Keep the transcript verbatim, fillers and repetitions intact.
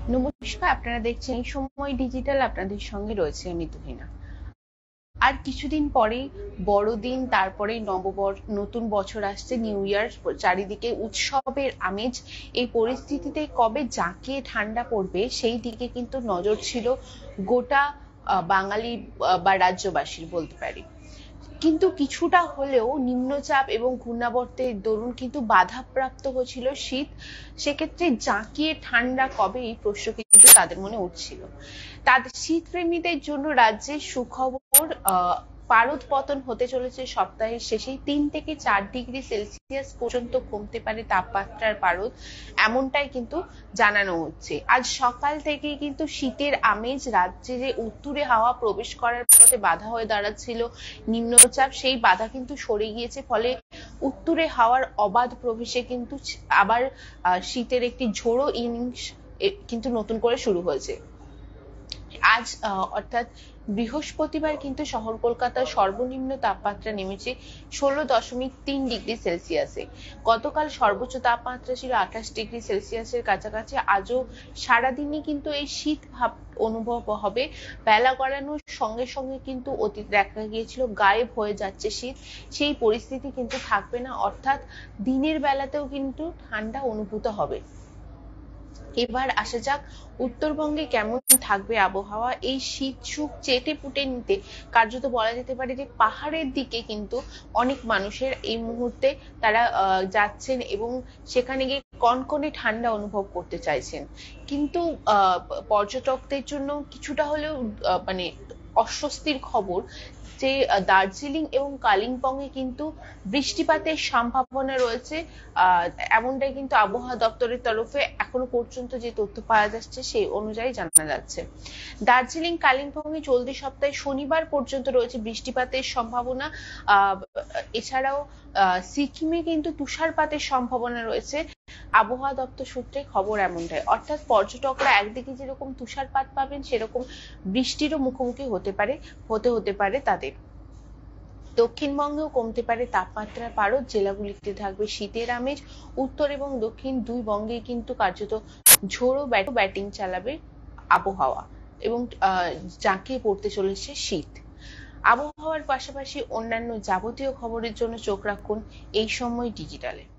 নমস্কার, আপনারা দেখছেন এই সময় ডিজিটাল। আপনাদের সঙ্গে রয়েছে আমি তুহিনা। আর কিছুদিন পরেই বড়দিন, তারপরে নববর্ষ, নতুন বছর আসছে, নিউ ইয়ার, চারিদিকে উৎসবের আমেজ। এই পরিস্থিতিতে কবে জাঁকিয়ে ঠান্ডা পড়বে সেই দিকে কিন্তু নজর ছিল গোটা বাঙালি বা রাজ্যবাসীর বলতে পারি। কিন্তু কিছুটা হলেও নিম্নচাপ এবং ঘূর্ণাবর্তের দরুন কিন্তু বাধাপ্রাপ্ত হয়েছিল শীত। সেক্ষেত্রে জাঁকিয়ে ঠান্ডা কবে, এই প্রশ্ন কিন্তু তাদের মনে উঠছিল। তাদের শীত প্রেমীদের জন্য রাজ্যের সুখবর, আহ পারদ পতন হতে চলেছে সপ্তাহের শেষেই। তিন থেকে চার ডিগ্রি সেলসিয়াস পর্যন্ত কমতে পারে তাপমাত্রার পারদ, এমনটাই কিন্তু জানানো হচ্ছে। আজ সকাল থেকেই কিন্তু শীতের আমেজ। রাজ্যে যে উত্তুরে হাওয়া প্রবেশ করার পথে বাধা হয়ে দাঁড়াচ্ছিল নিম্নচাপ, সেই বাধা কিন্তু সরে গিয়েছে। ফলে উত্তুরে হাওয়ার অবাধ প্রবেশে কিন্তু আবার শীতের একটি ঝোড়ো ইনিংস কিন্তু নতুন করে শুরু হয়েছে। আজ অর্থাৎ বৃহস্পতিবার কিন্তু শহর কলকাতার সর্বনিম্ন তাপমাত্রা নেমেছে ষোলো দশমিক তিন ডিগ্রি সেলসিয়াসে। গতকাল সর্বোচ্চ তাপমাত্রা ছিল আঠাশ ডিগ্রি সেলসিয়াসের কাছাকাছি। আজও সারাদিনই কিন্তু এই শীত ভাব অনুভব হবে। বেলা গড়ানোর সঙ্গে সঙ্গে কিন্তু অতীত দেখা গিয়েছিল গায়েব হয়ে যাচ্ছে শীত, সেই পরিস্থিতি কিন্তু থাকবে না। অর্থাৎ দিনের বেলাতেও কিন্তু ঠান্ডা অনুভূত হবে। এবার আসা যাক উত্তরবঙ্গে কেমন থাকবে আবহাওয়া। এই শীত সুখ চেটে পুটে নিতে কার্যত বলা যেতে পারে যে পাহাড়ের দিকে কিন্তু অনেক মানুষের এই মুহূর্তে তারা যাচ্ছেন এবং সেখানে গিয়ে কনকনে ঠান্ডা অনুভব করতে চাইছেন। কিন্তু আহ পর্যটকদের জন্য কিছুটা হলেও মানে অস্বস্তির খবর যে দার্জিলিং এবং কালিম্পং এ কিন্তু বৃষ্টিপাতের সম্ভাবনা রয়েছে। আহ এমনটাই কিন্তু আবহাওয়া দপ্তরের তরফে এখনো পর্যন্ত যে তথ্য পাওয়া যাচ্ছে সেই অনুযায়ী জানা যাচ্ছে। দার্জিলিং কালিম্পং এ চলতি সপ্তাহে শনিবার পর্যন্ত রয়েছে বৃষ্টিপাতের সম্ভাবনা। আহ এছাড়াও আহ সিকিমে কিন্তু তুষারপাতের সম্ভাবনা রয়েছে। আবহাওয়া দপ্তর সূত্রে খবর এমনটাই। অর্থাৎ পর্যটকরা একদিকে যেরকম তুষারপাত পাবেন, সেরকম বৃষ্টিরও মুখোমুখি হতে পারে হতে হতে পারে তাদের। দক্ষিণবঙ্গেও কমতে পারে তাপমাত্রার পারদ, জেলাগুলিতে থাকবে শীতের আমেজ। উত্তর এবং দক্ষিণ দুই বঙ্গে কিন্তু কার্যত ঝোড়ো ব্যাটিং চালাবে আবহাওয়া এবং আহ জাঁকিয়ে পড়তে চলেছে শীত। আবহাওয়ার পাশাপাশি অন্যান্য যাবতীয় খবরের জন্য চোখ রাখুন এই সময় ডিজিটালে।